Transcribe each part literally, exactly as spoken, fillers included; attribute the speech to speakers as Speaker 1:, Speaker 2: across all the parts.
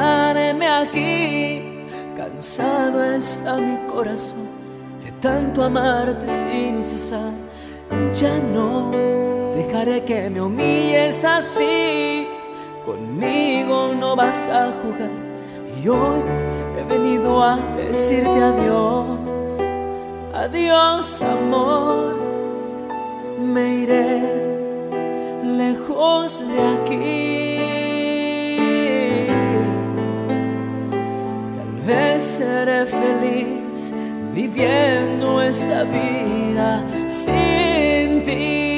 Speaker 1: quedarme aquí. Cansado está mi corazón de tanto amarte sin cesar. Ya no dejaré que me humilles así. Conmigo no vas a jugar y hoy he venido a decirte adiós. Adiós, amor, me iré lejos de aquí. Tal vez seré feliz viviendo esta vida sin ti.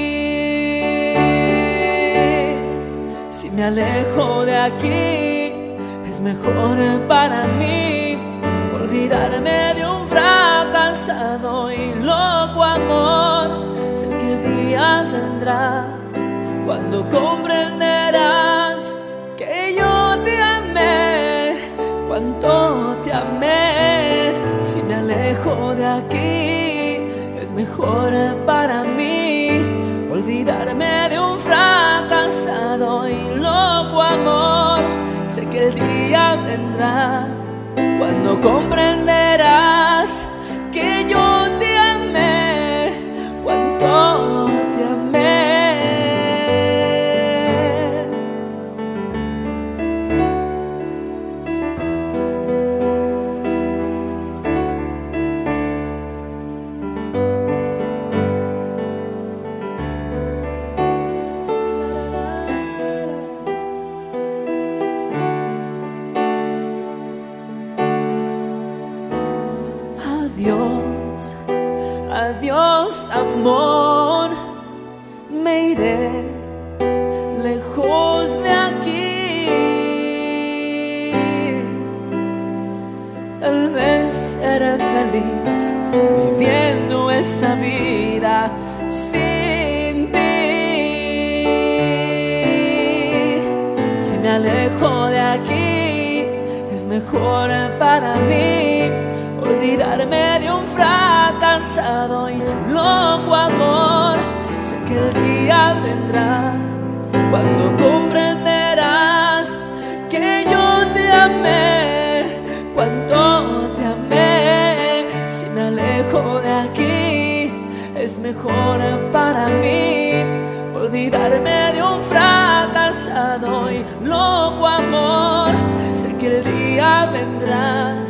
Speaker 1: Si me alejo de aquí, es mejor para mí olvidarme de un fracasado y loco amor. Sé que el día vendrá cuando comprenderás que yo te amé, cuánto te amé. Si me alejo de aquí, es mejor para mí olvidarme de un fracasado y loco amor. Sé que el día vendrá cuando comprenderás que yo te amé, cuánto te amé. Adiós, adiós amor, me iré lejos de aquí. Tal vez seré feliz viviendo esta vida sin ti. Si me alejo de aquí, es mejor para mí olvidarme de un fracasado y loco amor. Sé que el día vendrá cuando comprenderás que yo te amé, cuánto te amé. Si me alejo de aquí, es mejor para mí olvidarme de un fracasado y loco amor. Sé que el día vendrá